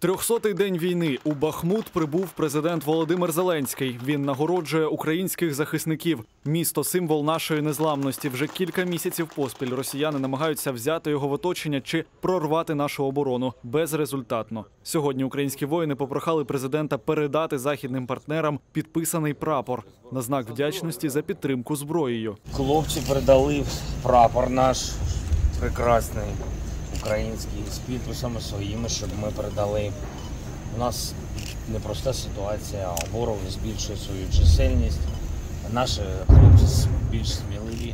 300-й день війни. У Бахмут прибув президент Володимир Зеленський. Він нагороджує українських захисників. Місто – символ нашої незламності. Вже кілька місяців поспіль росіяни намагаються взяти його в оточення чи прорвати нашу оборону. Безрезультатно. Сьогодні українські воїни попрохали президента передати західним партнерам підписаний прапор на знак вдячності за підтримку зброєю. Хлопці передали прапор наш прекрасний, український, з підписами своїми, щоб ми передали. У нас непроста ситуація, ворог збільшує свою чисельність, наші хлопці більш сміливі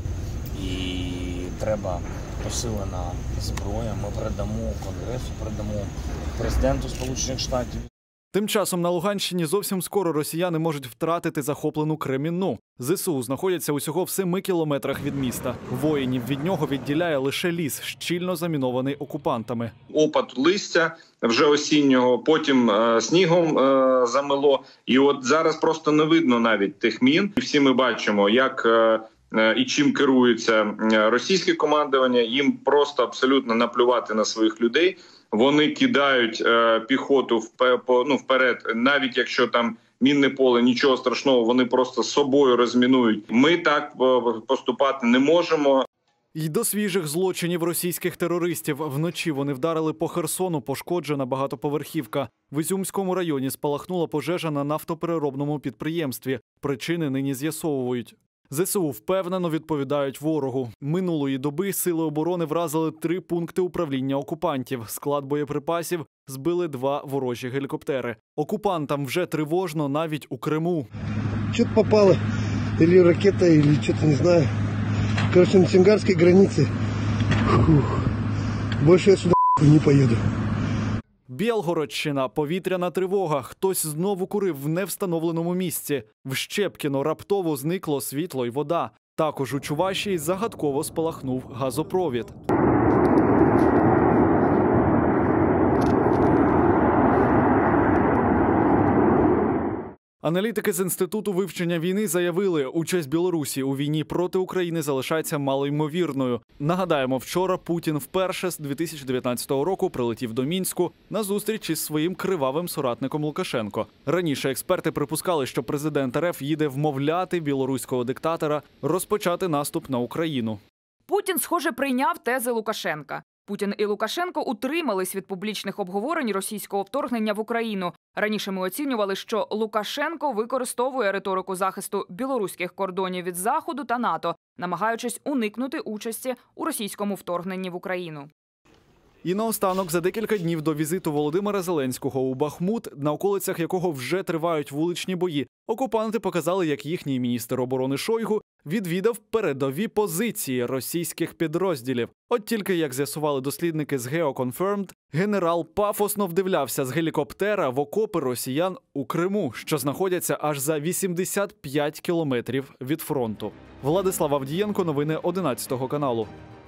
і треба посилена зброя. Ми передамо Конгресу, передамо президенту Сполучених Штатів. Тим часом на Луганщині зовсім скоро росіяни можуть втратити захоплену Кремінну. ЗСУ знаходяться усього в 7 кілометрах від міста. Воїнів від нього відділяє лише ліс, щільно замінований окупантами. Опад листя вже осіннього, потім снігом замело. І от зараз просто не видно навіть тих мін. Всі ми бачимо, як і чим керується російське командування. Їм просто абсолютно наплювати на своїх людей. Вони кидають піхоту вперед, навіть якщо там мінне поле, нічого страшного, вони просто собою розмінують. Ми так поступати не можемо. І до свіжих злочинів російських терористів. Вночі вони вдарили по Херсону, пошкоджена багатоповерхівка. В Ізюмському районі спалахнула пожежа на нафтопереробному підприємстві. Причини нині з'ясовують. ЗСУ впевнено відповідають ворогу. Минулої доби сили оборони вразили 3 пункти управління окупантів. Склад боєприпасів збили 2 ворожі гелікоптери. Окупантам вже тривожно навіть у Криму. Что-то попало, или ракета, или что-то не знаю. Короче, на Чонгарской границе. Фух. Больше я сюда не поеду. Білгородщина. Повітряна тривога. Хтось знову курив в невстановленому місці. В Щепкіно раптово зникло світло й вода. Також у Чувашії загадково спалахнув газопровід. Аналітики з Інституту вивчення війни заявили, участь Білорусі у війні проти України залишається малоймовірною. Нагадаємо, вчора Путін вперше з 2019 року прилетів до Мінську на зустріч із своїм кривавим соратником Лукашенко. Раніше експерти припускали, що президент РФ їде вмовляти білоруського диктатора розпочати наступ на Україну. Путін, схоже, прийняв тези Лукашенка. Путін і Лукашенко утримались від публічних обговорень російського вторгнення в Україну. Раніше ми оцінювали, що Лукашенко використовує риторику захисту білоруських кордонів від Заходу та НАТО, намагаючись уникнути участі у російському вторгненні в Україну. І наостанок, за декілька днів до візиту Володимира Зеленського у Бахмут, на околицях якого вже тривають вуличні бої, окупанти показали, як їхній міністр оборони Шойгу відвідав передові позиції російських підрозділів. От тільки, як з'ясували дослідники з GeoConfirmed, генерал пафосно вдивлявся з гелікоптера в окопи росіян у Криму, що знаходяться аж за 85 кілометрів від фронту. Владислав Авдієнко, новини 11 каналу.